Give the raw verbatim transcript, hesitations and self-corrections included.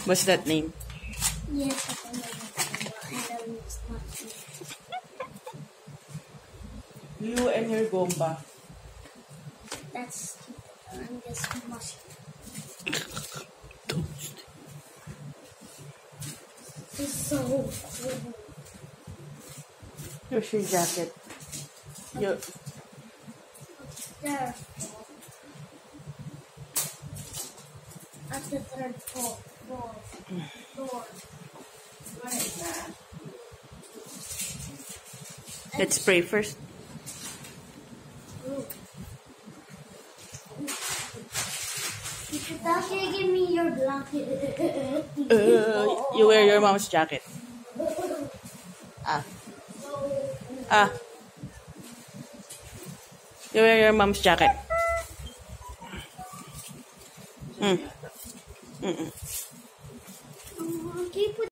What's that name? Yes, I know that. I know it's not you. You and your gomba. That's stupid. I'm just mushy. It's so cool. Here's your jacket. Your, There. At the third floor. Floor. Floor. What is that? let's pray first. Ooh. Dad, can you give me your blanket? Uh, you wear your mom's jacket. Ah. Ah. You wear your mom's jacket. Mm. Mm-mm. Oh, can you put